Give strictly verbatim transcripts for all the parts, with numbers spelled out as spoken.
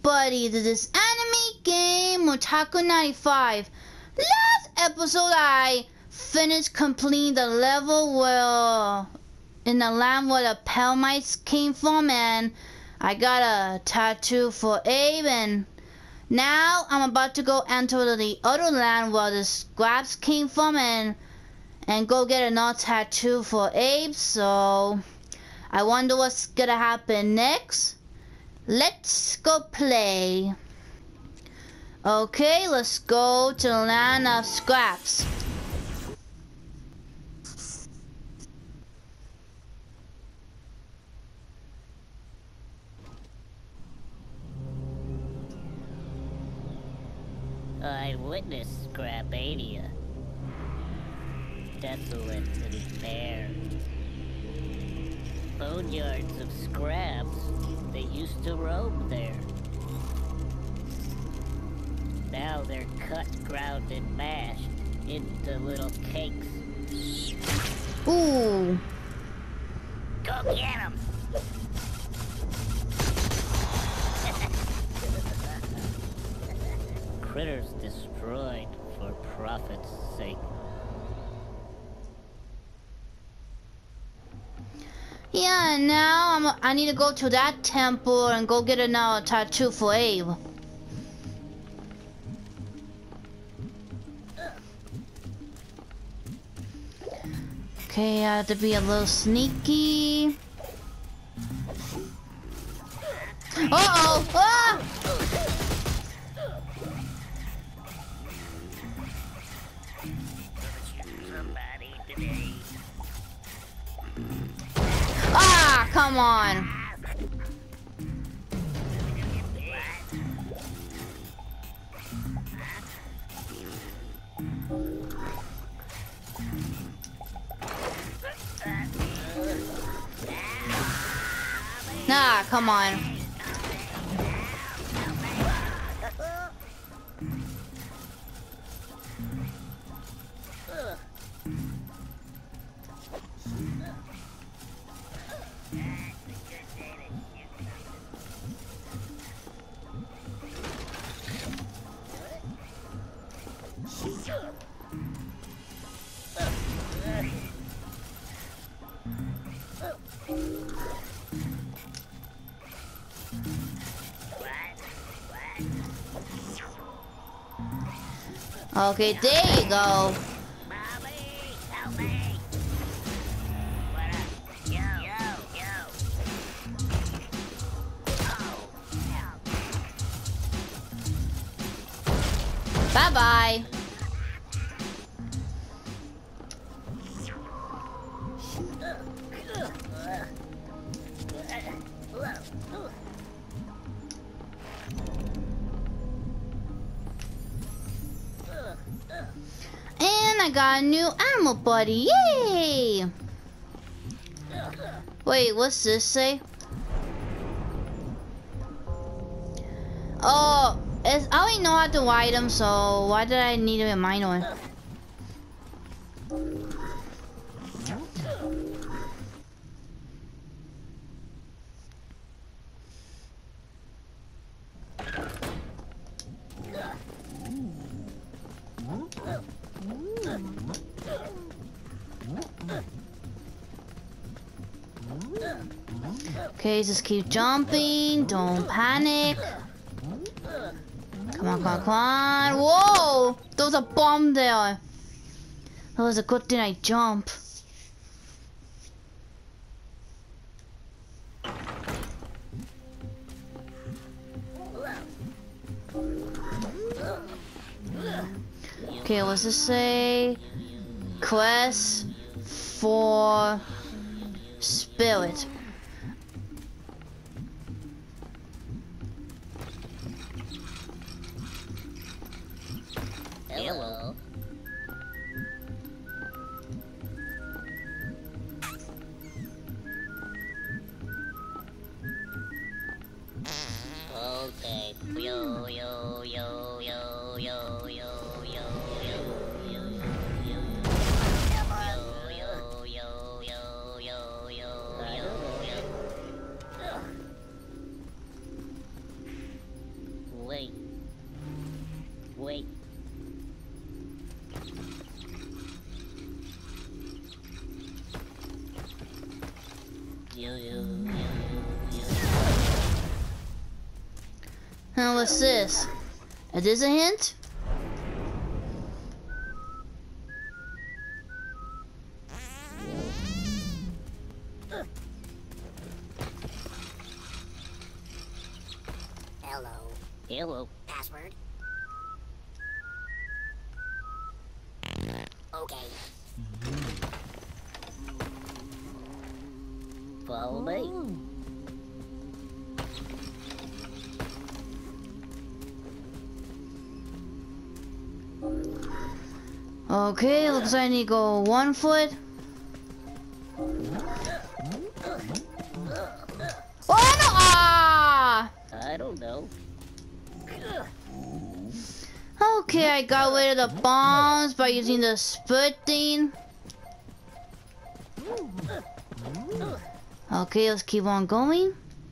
everybody to this anime game Otaku ninety-five. Last episode I finished completing the level where in the land where the Pelmites came from, and I got a tattoo for Abe, and now I'm about to go enter the other land where the Scraps came from and and go get another tattoo for Abe. So I wonder what's gonna happen next. Let's go play. Okay, let's go to the land of Scraps. I witnessed Scrapania. Desolate and bare. Boneyards of scraps. They used to roam there. Now they're cut, ground, and mashed into little cakes. Ooh. Go get 'em! Critters destroyed for profit's sake. Yeah, now I'm, I need to go to that temple and go get another tattoo for Abe. Okay, I have to be a little sneaky. Uh-oh! Ah! Ah, come on. Nah, come on. Okay, there you go. Mommy, help me! What up? Yo, yo, yo. Oh, Bye-bye. And I got a new animal buddy. Yay! Wait, what's this say? Oh, it's, I already know how to ride them, so why did I need to remind one? Okay, just keep jumping. Don't panic. Come on, come on, come on. Whoa! There was a bomb there. That was a good thing I jump. Okay, what's this say? Quest for Spirit. hello. Okay. Yo, yo, yo, yo, yo, yo, yo, yo, yo, yo, yo, yo, yo, yo, yo, yo, yo. Huh, what's this? Is this a hint? Hello. Hello. Password? Okay. Follow me. Okay, looks like I need to go one foot. Oh no! Ah! I don't know. Okay, I got rid of the bombs by using the split thing. Okay, let's keep on going.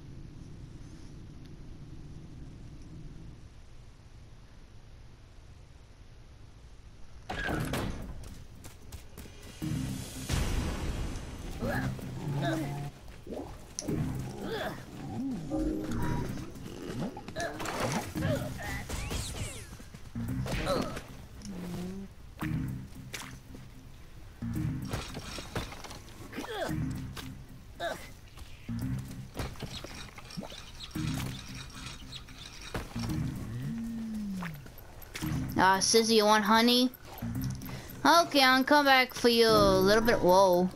Ah, uh, Sissy, you want honey? Okay, I'll come back for you a little bit. Whoa.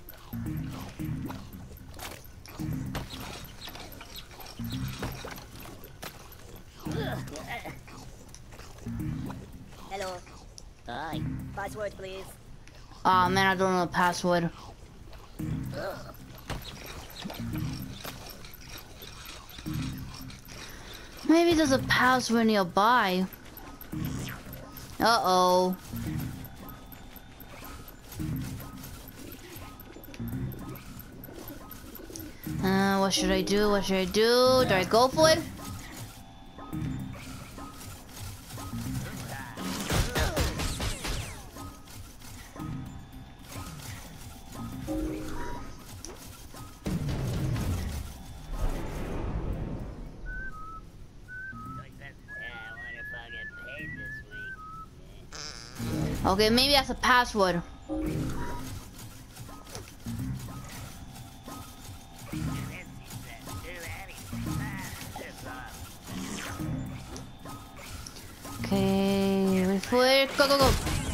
Hello. Hi. Password, please. Aw, oh, man, I don't know the password. Maybe there's a password nearby. Uh-oh. Uh, what should I do? What should I do? Do I go for it? Okay, maybe that's a password. Okay, wait for it. Go, go, go.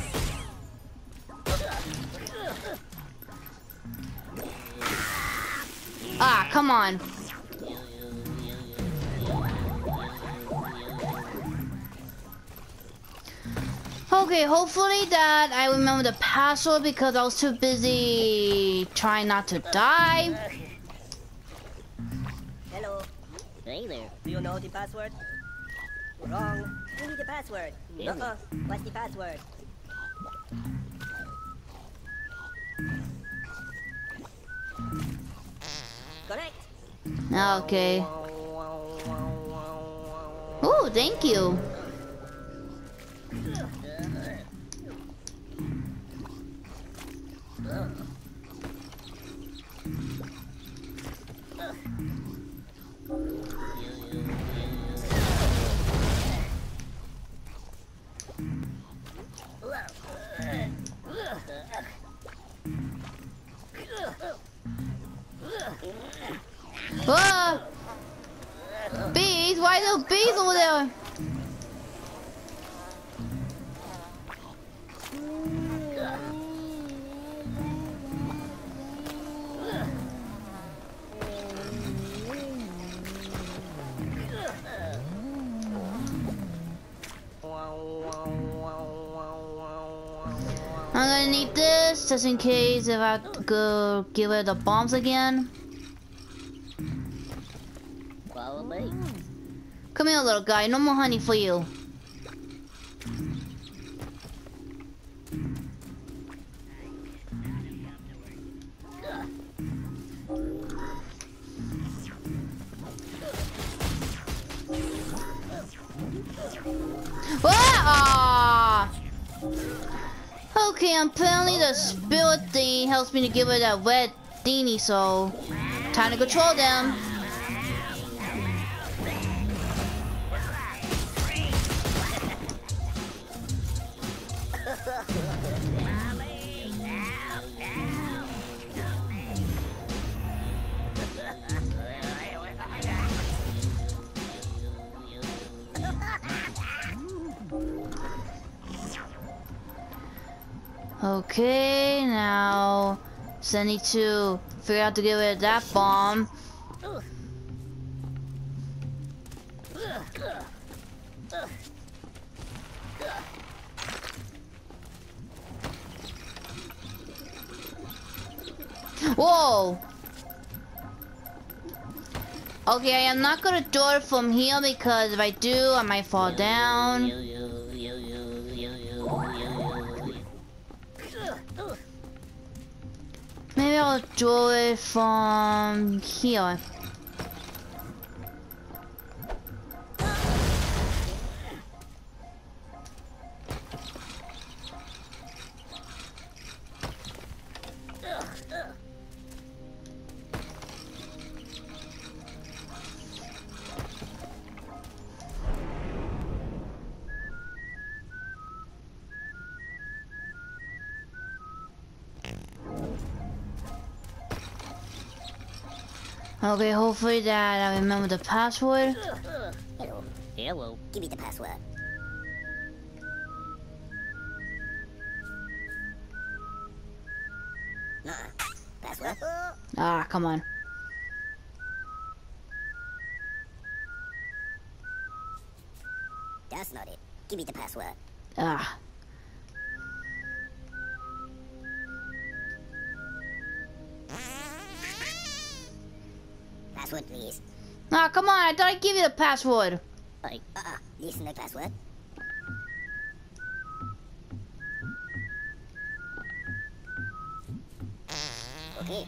Ah, come on. Okay, hopefully that I remember the password because I was too busy trying not to die. Hello. Hey there. Do you know the password? Wrong. You need the password. Uh-uh. What's the password? Correct. Okay. Ooh, thank you. Ah! Bees? Why are there bees over there? I'm gonna need this just in case if I have to go give her the bombs again. Follow me. Come here, little guy. No more honey for you. Ah! Okay, apparently the spirit thing helps me to give her that red thingy, so Time to control them. Okay, now so need to figure out to get rid of that bomb. Whoa! Okay, I'm not gonna do it from here because if I do, I might fall down. Maybe I'll do it from here. Okay, hopefully that I remember the password. Hello. Hello. Give me the password. Nuh-uh. Password? Ah, come on. That's not it. Give me the password. Ah. Password, please. Ah, come on, I thought I'd give you the password. Like, uh-uh. Listen to the password. Okay.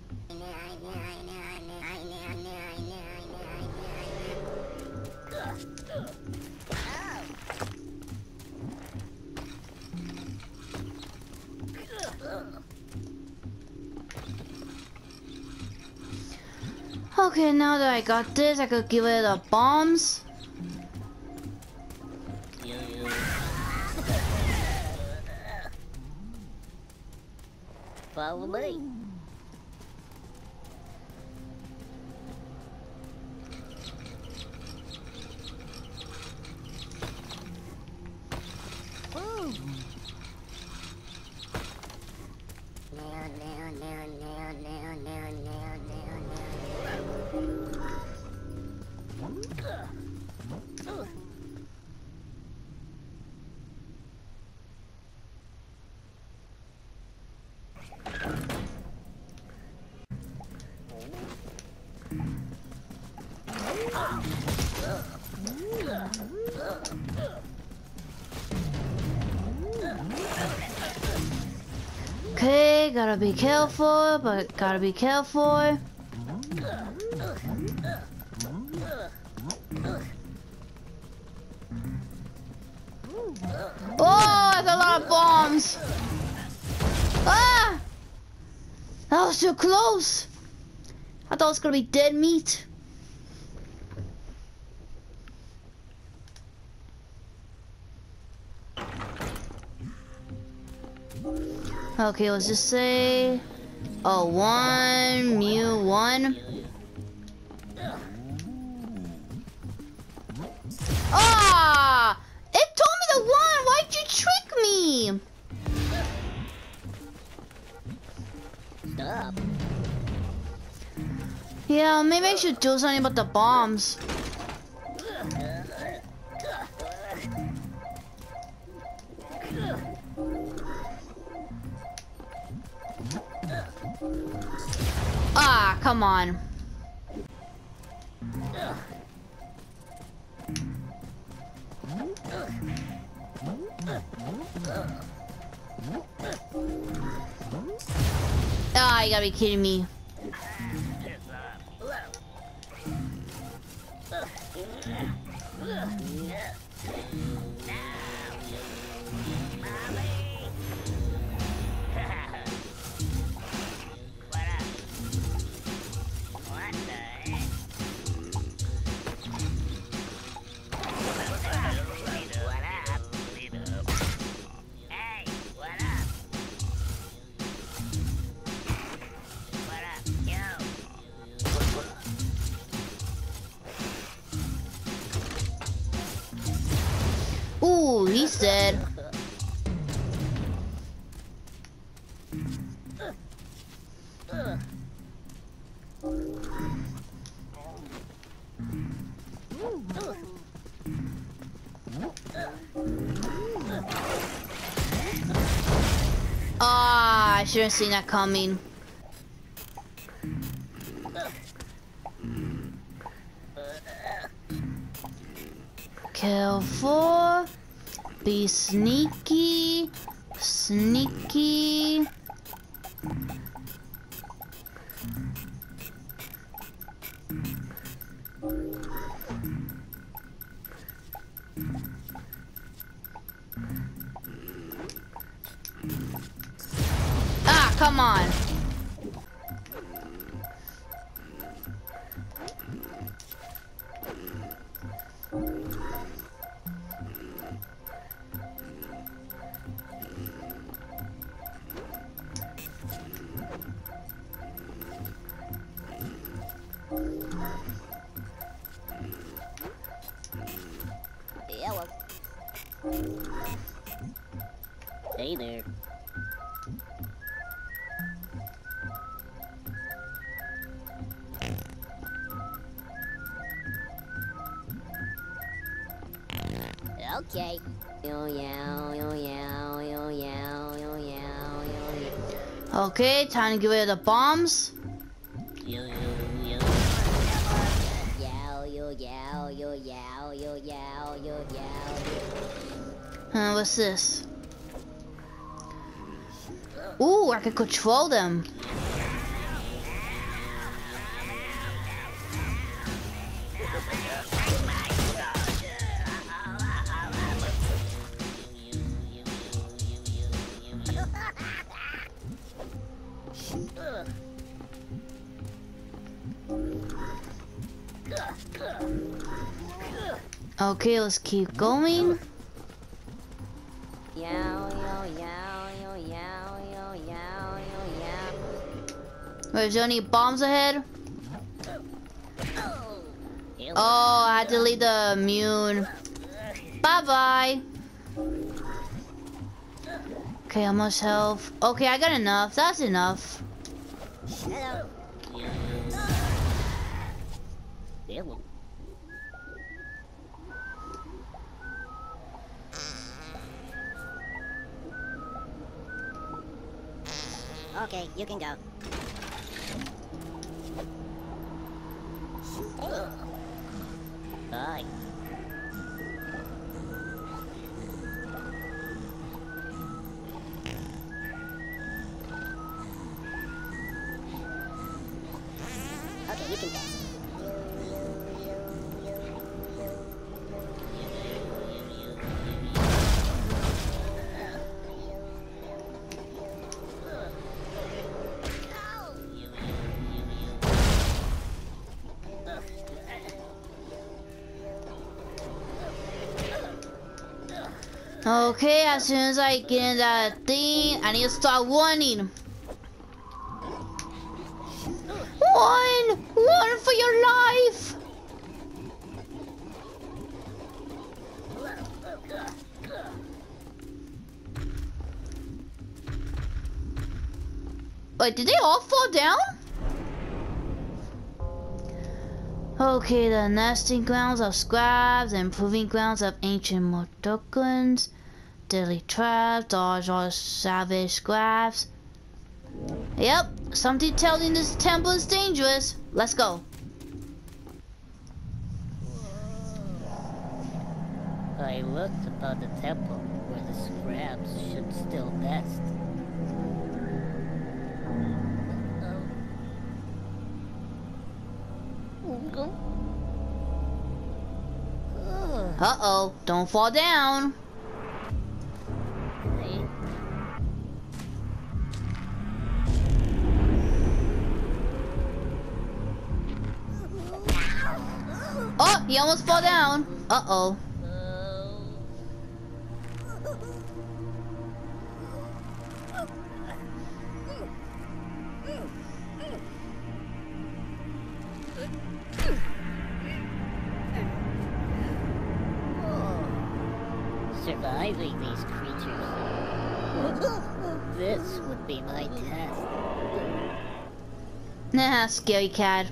Okay, now that I got this, I could give it the bombs. Follow me. Okay, gotta be careful, but gotta be careful. Oh, that's a lot of bombs. Ah! That was too close. I thought it was gonna be dead meat. Okay, let's just say, oh, one, mu one. Ah! It told me the one. Why'd you trick me? Stop. Yeah, maybe I should do something about the bombs. Ah, come on. Ah, you gotta be kidding me. what he said. Ah, I shouldn't have seen that coming. Careful. Be sneaky. Sneaky. Ah, come on. Hello. Hey there. Okay. Yo yow yo yow yo yow yo yow yo. Okay, time to get rid of the bombs. Yo yo yo. Yow yo yow yo yow yo yow yo yow. Uh, what's this? Ooh, I can control them. Okay, let's keep going. Yow yo yow yo yow yo yow yo yow. Wait, is there any bombs ahead? Oh, Oh, I had to leave the immune. Bye bye. Okay, how much health? Okay, I got enough. That's enough. hello. Hello. Okay, you can go. Bye. Okay, you can go. Okay, as soon as I get in that thing, I need to start running. Run! Run for your life! Wait, did they all fall down? Okay, the nesting grounds of scraps and proving grounds of ancient Mordokans. Deadly traps, dodge all savage scraps. Yep, something tells me this temple is dangerous. Let's go. I looked about the temple where the scraps should still best. Uh-oh, don't fall down. Oh, he almost fell down. Uh-oh. surviving these creatures. This would be my test. Nah, scary cat.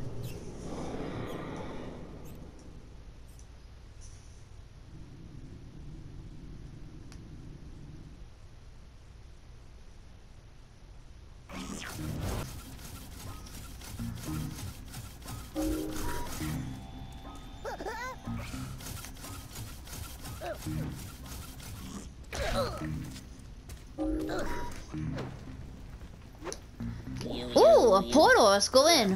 Ooh, a portal. Let's go in.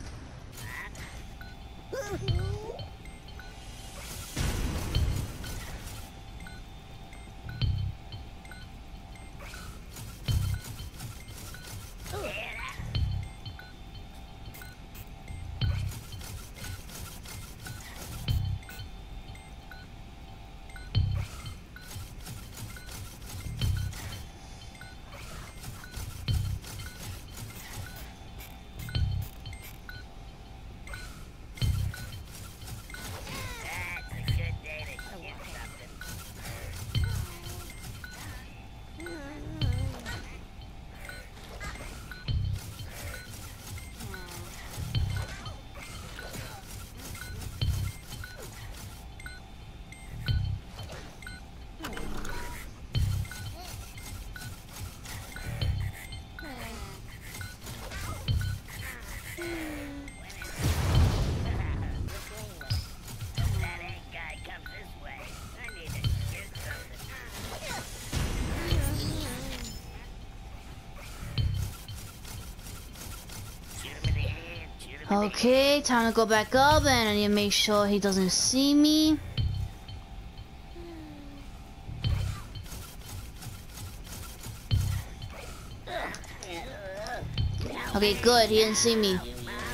Okay, time to go back up, and I need to make sure he doesn't see me. Okay, good, he didn't see me.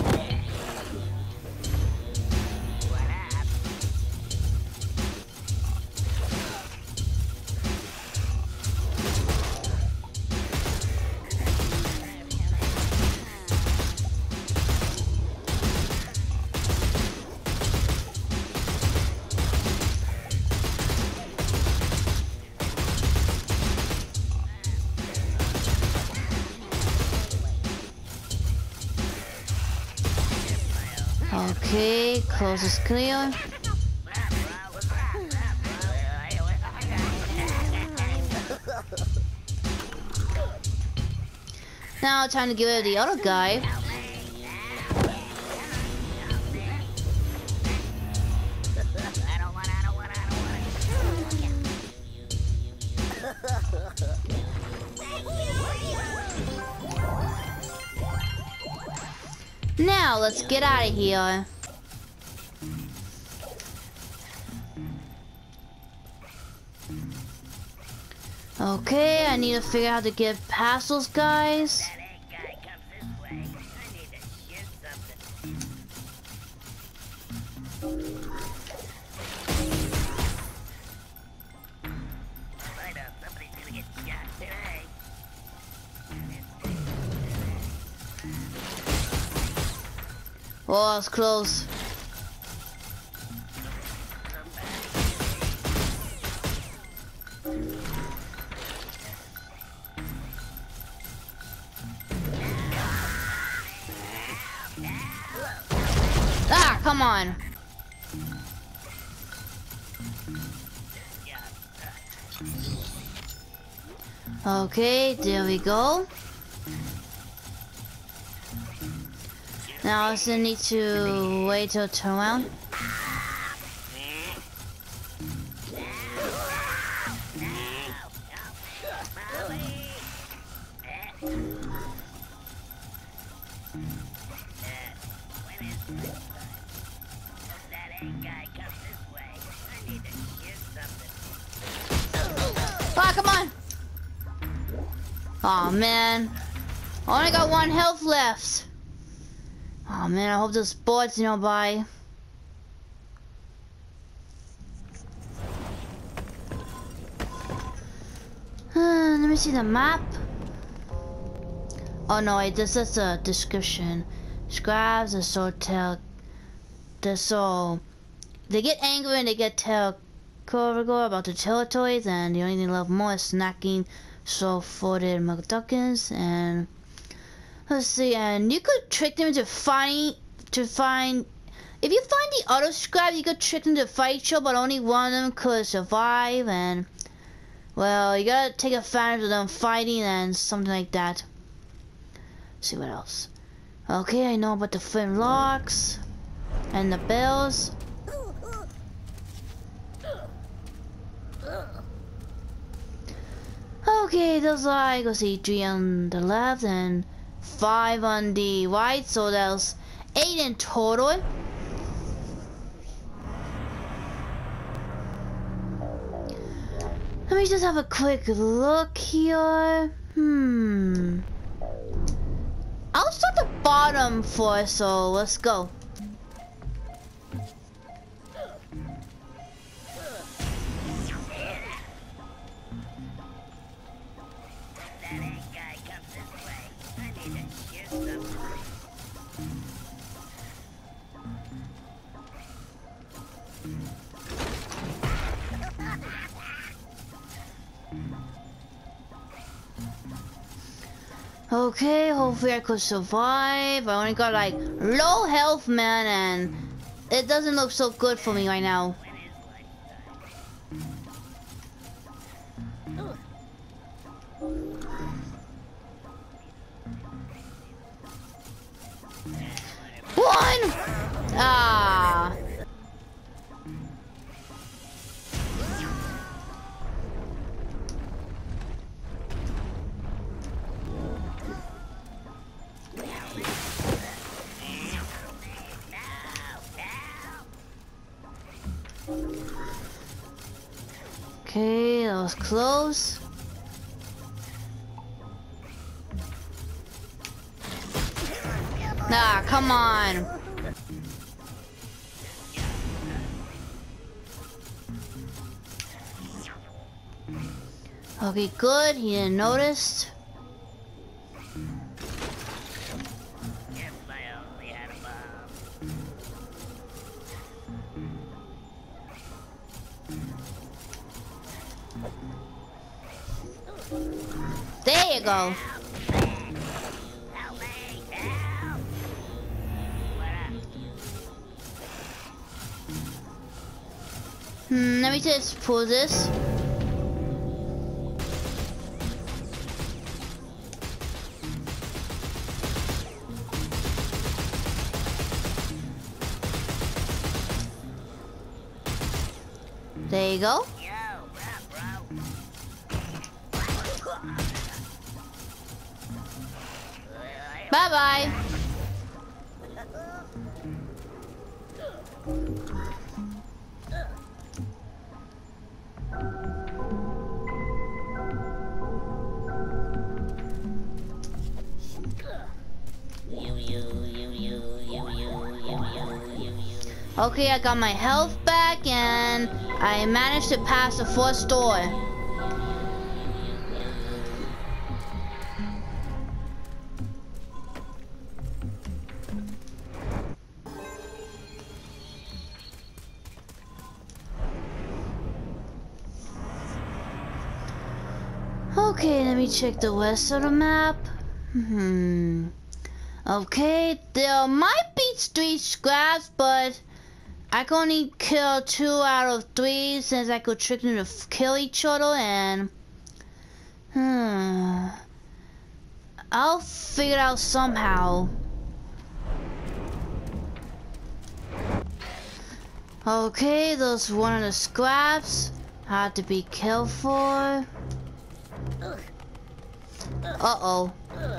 Okay, close is clear. Now time to give it to the other guy. Now let's get out of here. Okay, I need to figure out how to get past those guys. Oh, it's close. Ah, come on. Okay, there we go. Now I still need to wait till turn around. Ah, come on! Aw, man. I only got one health left. Oh man, I hope those boards don't by. Uh, let me see the map. Oh no, wait, this is a description. Scribes are so tell. They're so. They get angry and they get terrified Corrigo about the territories, and the only thing left more is snacking soft-footed McDuckins. And let's see, and you could trick them into finding to find. If you find the other scrap, you could trick them to fight each other, but only one of them could survive. And well, you gotta take advantage of them fighting and something like that. Let's see what else. Okay, I know about the flint locks and the bells. Okay, those are, I go see three on the left and five on the right, so there's eight in total. Let me just have a quick look here. Hmm. I'll start the bottom first, so let's go. Okay, hopefully I could survive. I only got like low health, man, and it doesn't look so good for me right now. One! Ah! Okay, that was close. Ah, come on. Okay, good. He didn't notice. There you go. Hmm, let me just pull this. There you go. Bye-bye. Okay, I got my health back and I managed to pass the first door. Okay, let me check the rest of the map. Hmm. Okay, there might be three scraps, but I can only kill two out of three since I could trick them to f kill each other, and hmm, I'll figure it out somehow. Okay, those one of the scraps. I have to be careful. Uh-oh.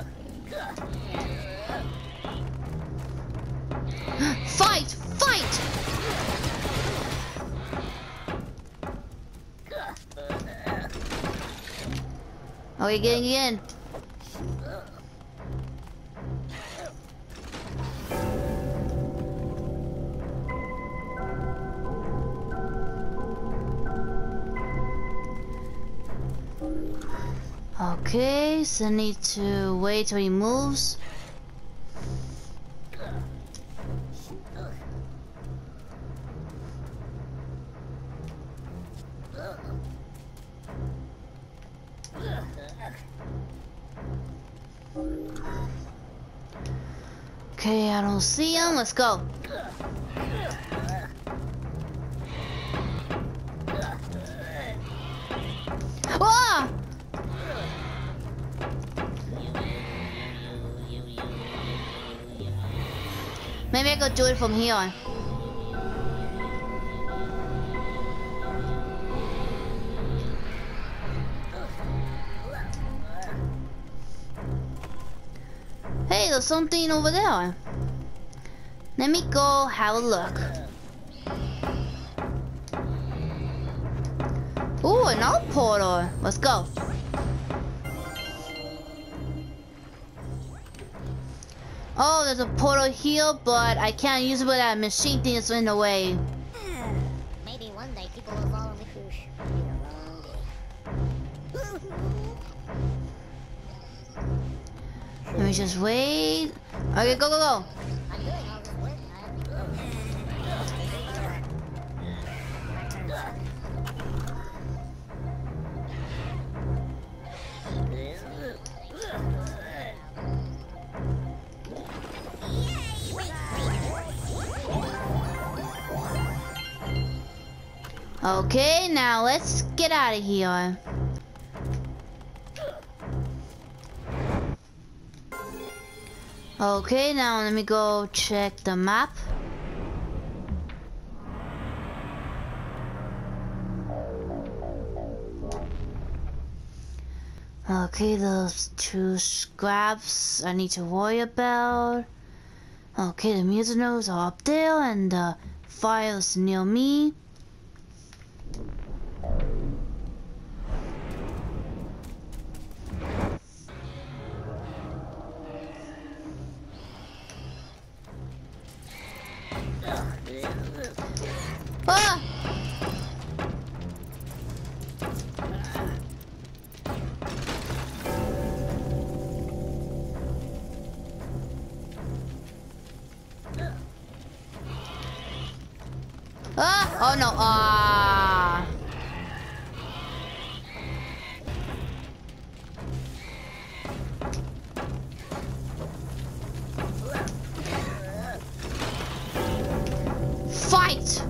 Fight! Fight! Okay, getting in. Okay, so I need to wait till he moves. Okay, I don't see him. Let's go. Ah! Maybe I could do it from here. Hey, there's something over there. Let me go have a look. Ooh, another portal. Let's go. Oh, there's a portal here, but I can't use it with that machine thing that's in the way. Maybe one day people will follow me through. Let me just wait. Okay, go, go, go. I'm doing all this work. Okay, now let's get out of here. Okay, now let me go check the map. Okay, those two scraps I need to worry about. Okay, the music notes are up there and the files near me. Ah! Ah! Oh no! Ah! Fight!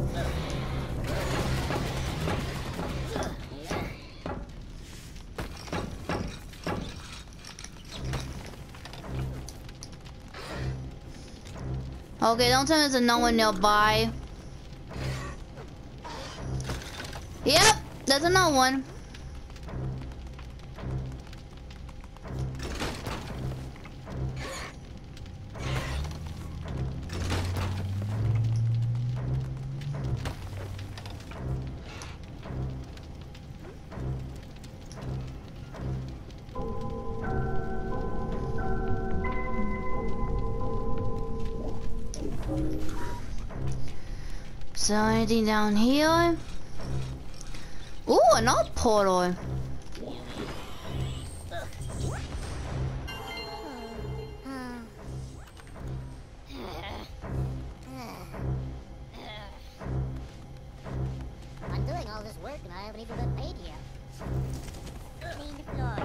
Okay, don't tell me there's no one nearby. Yep, there's another one. So anything down here? Ooh, another portal. I'm doing all this work and I haven't even been paid yet. Clean the floor.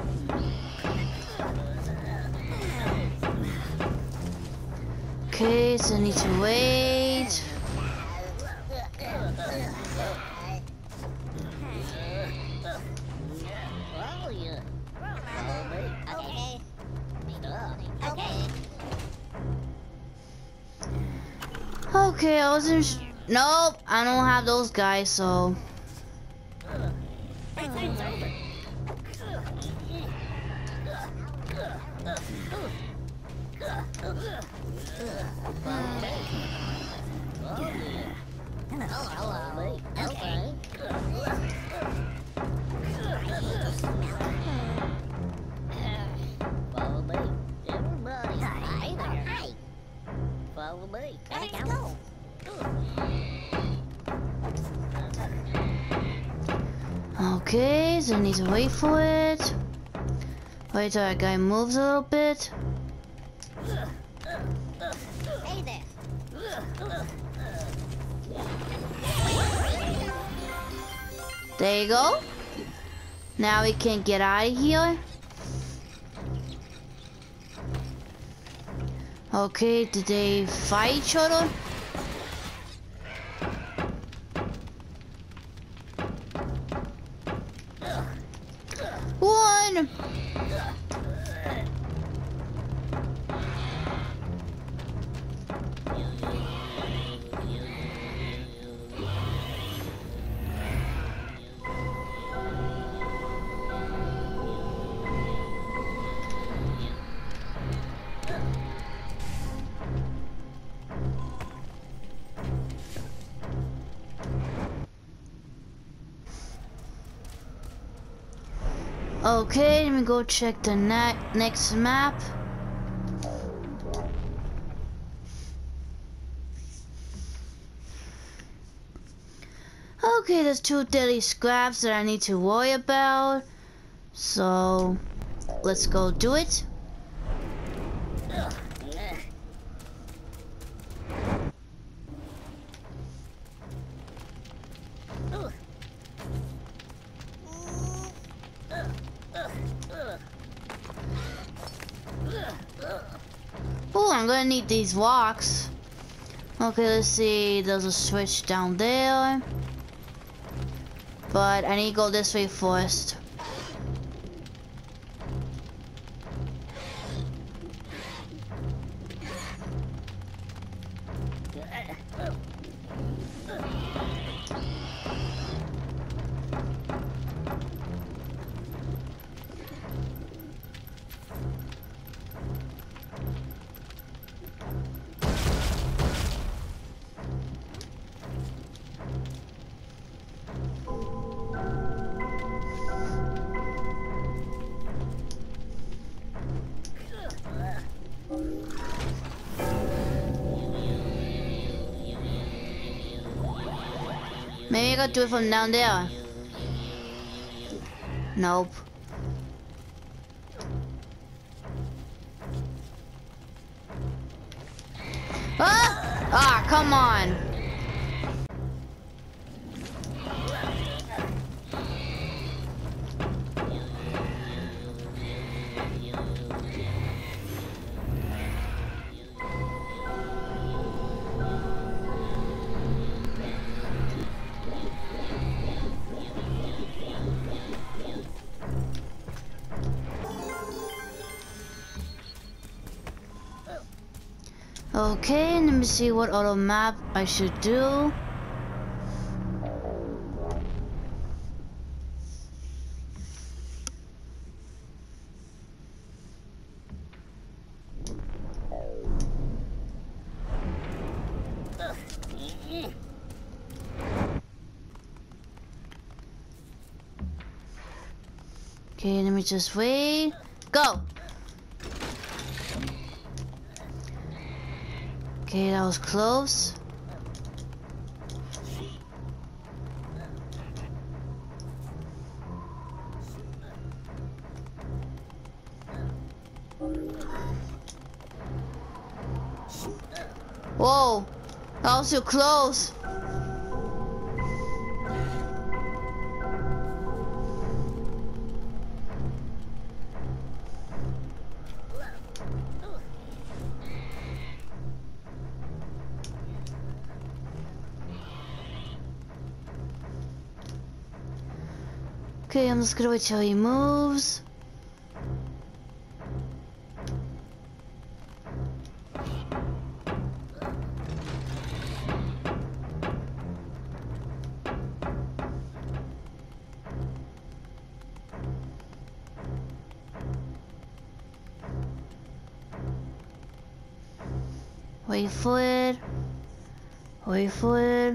Okay, so I need to wait. Oh, yeah. Okay. Okay. Okay, I wasn't sh nope, I don't have those guys, so. Hello. Okay. Follow me. Everybody. Hi there. Hi. Follow me. Let's go. Okay, so I need to wait for it. Wait till that guy moves a little bit. Hey there. There you go. Now we can get out of here. Okay, did they fight each other? One! Okay, let me go check the ne next map. Okay, there's two daily scraps that I need to worry about. So, let's go do it. Oh, I'm gonna need these rocks. Okay, let's see. There's a switch down there. But I need to go this way first. Maybe I gotta do it from down there. Nope. Ah! Ah, come on. Okay, let me see what other map I should do. Okay, let me just wait. Go! Okay, that was close. Whoa, that was too close. Okay, I'm just gonna wait till he moves. Wait for it. Wait for it.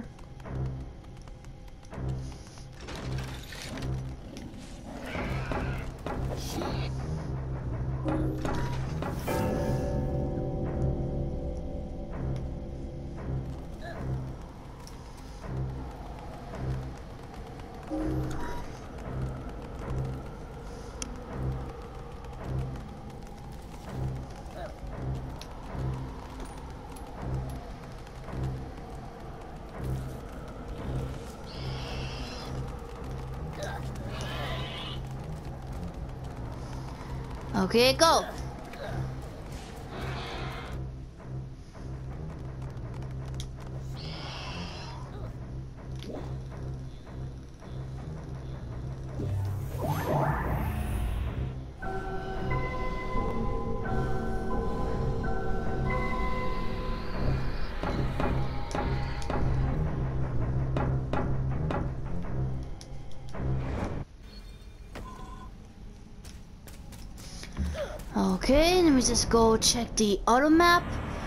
Okay, go. Okay, let me just go check the auto map.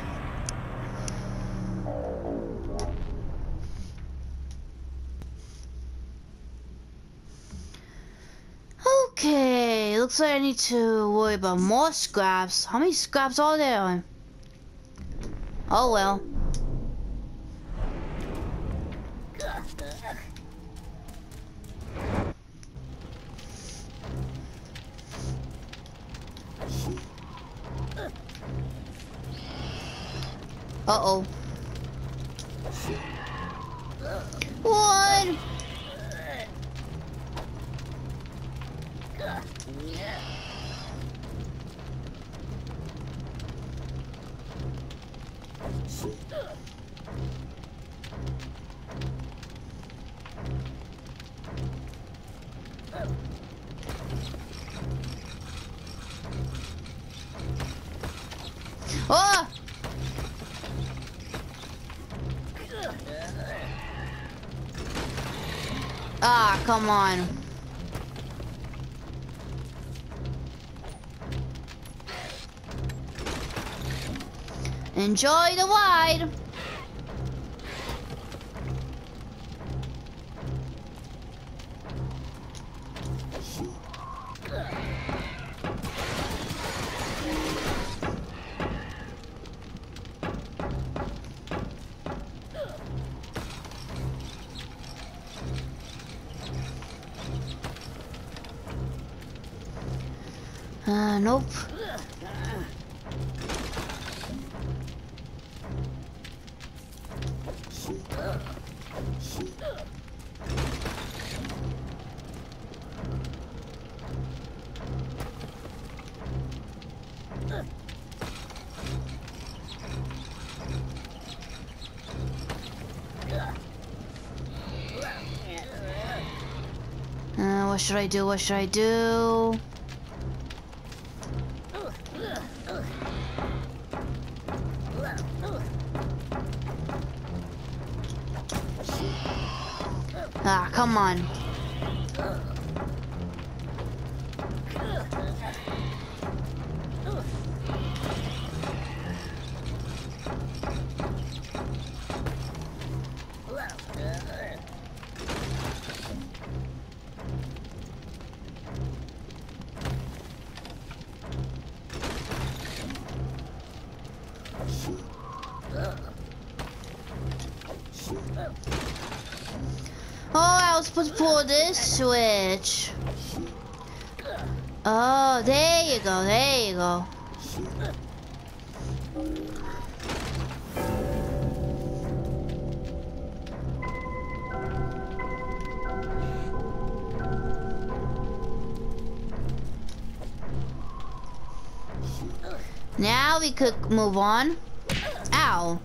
Okay, looks like I need to worry about more scraps. How many scraps are there? Oh well. Uh-oh. One! Oh! Ah, come on. Enjoy the ride. Uh, nope. Uh, what should I do? What should I do? Ah, come on. Oh, I was supposed to pull this switch. Oh, there you go, there you go. Now we could move on. Ow.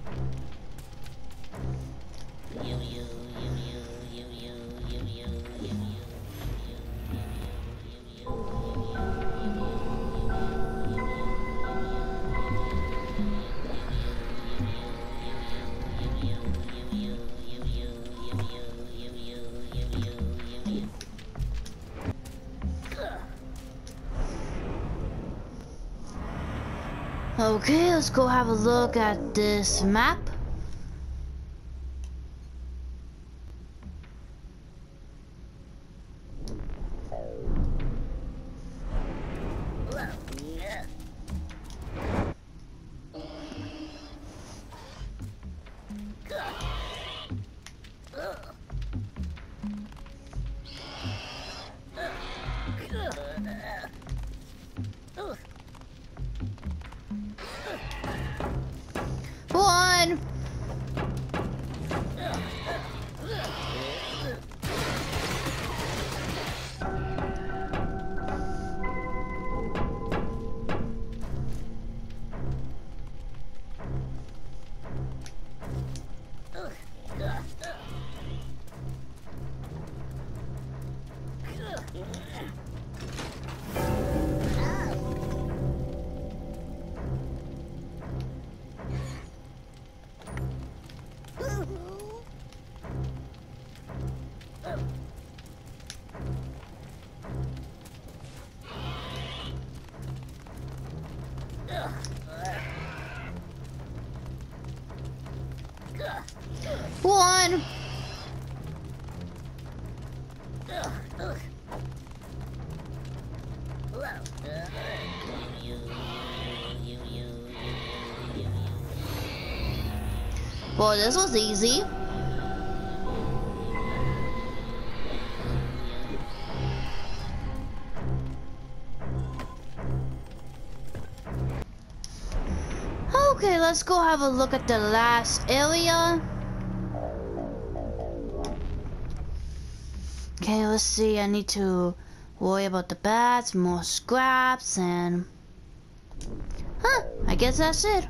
Okay, let's go have a look at this map. One. One. Well, this was easy. Okay, let's go have a look at the last area. Okay, let's see. I need to worry about the bats, more scraps, and... Huh, I guess that's it.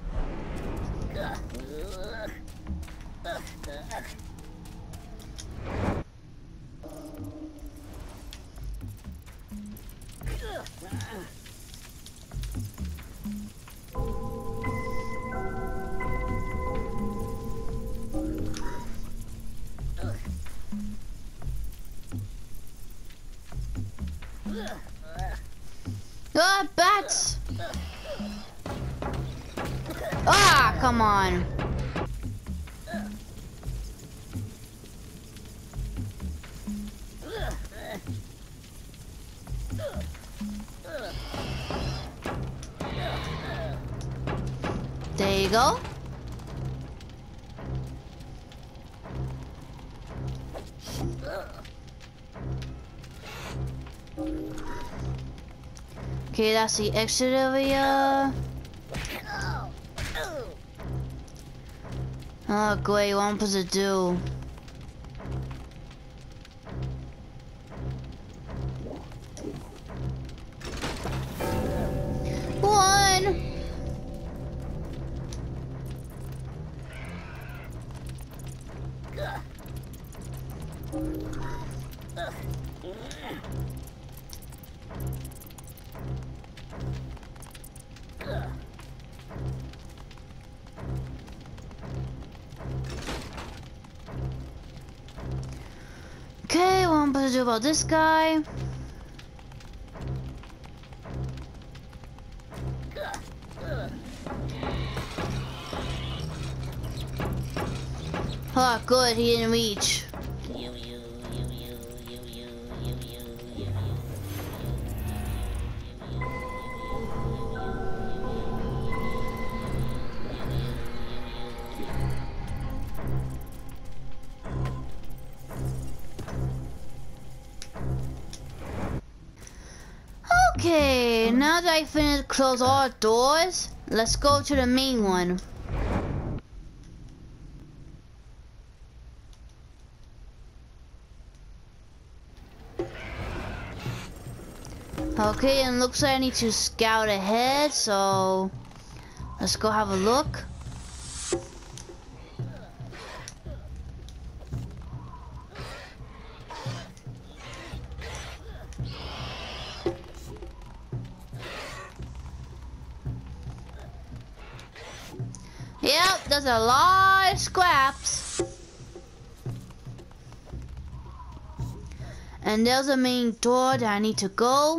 Ah, bats! Ah, come on. There you go. Okay, that's the exit area. Oh, great, what am I supposed to do? One! Okay, what am I supposed to do about this guy? Oh, good, he didn't reach. Okay, now that I finished close all doors, let's go to the main one. Okay, and looks like I need to scout ahead, so let's go have a look. Yep, there's a lot of scraps. And there's a main door that I need to go.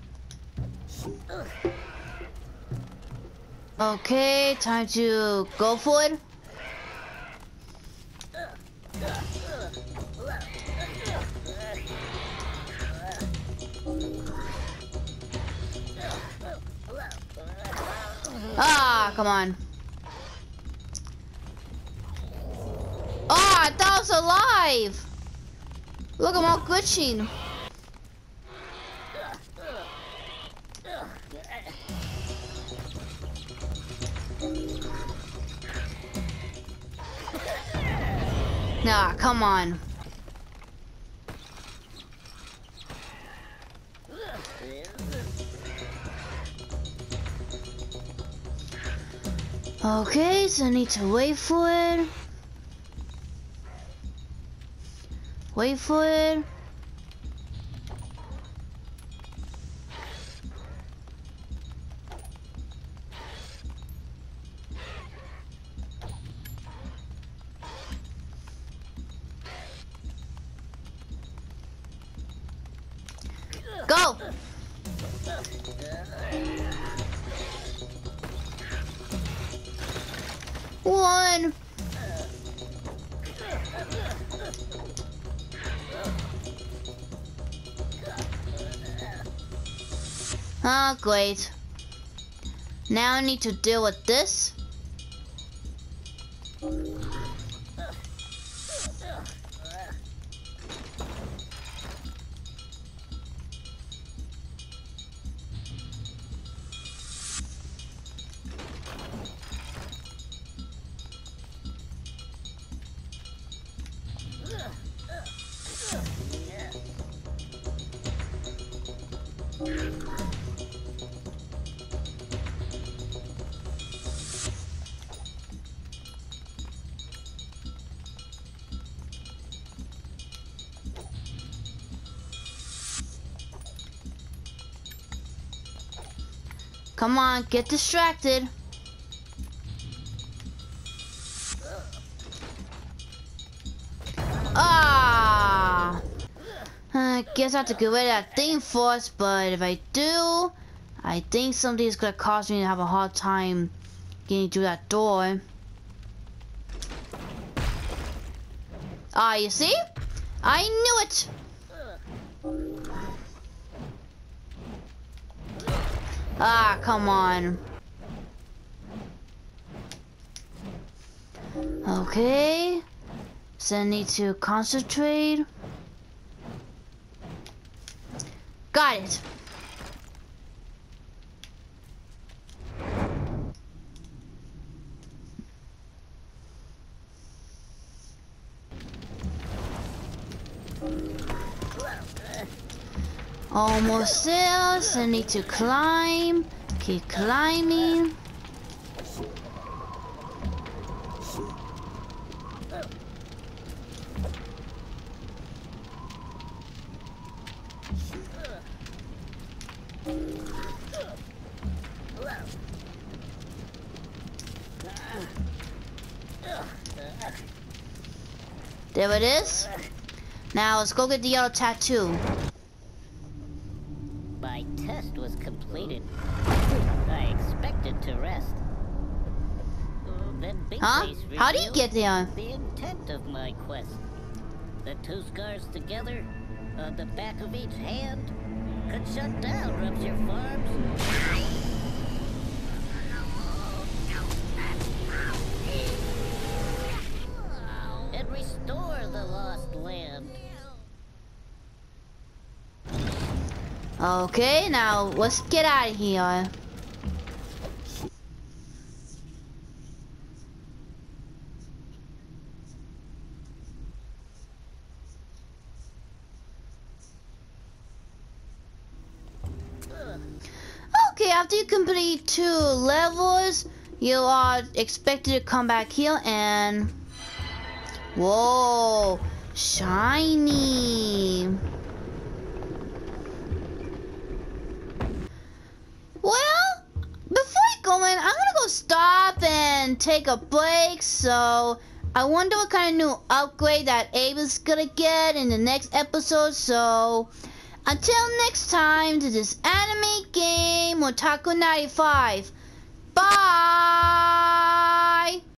Okay, time to go for it. Ah, come on. Oh, I thought I was alive. Look, I'm all glitching. Nah, come on. Okay, so I need to wait for it. Wait for it. Go! One. Oh, great. Now I need to deal with this. Come on, get distracted. Ah! I guess I have to get rid of that thing first, but if I do, I think something's gonna cause me to have a hard time getting through that door. Ah, you see? I knew it! Ah, come on. Okay. So I need to concentrate. Got it. Almost there, so I need to climb. Keep climbing. There it is. Now let's go get the yellow tattoo. My test was completed. I expected to rest. Then Big Huh? Face How do you revealed get there? the intent of my quest. The two scars together on the back of each hand could shut down Rupture Farms. And restore the lost land. Okay, now let's get out of here. Okay, after you complete two levels, you are expected to come back here and... Whoa, shiny. Well, before I go in, I'm gonna go stop and take a break, so I wonder what kind of new upgrade that Abe is gonna get in the next episode, so until next time, to this anime game, Otaku ninety-five. Bye!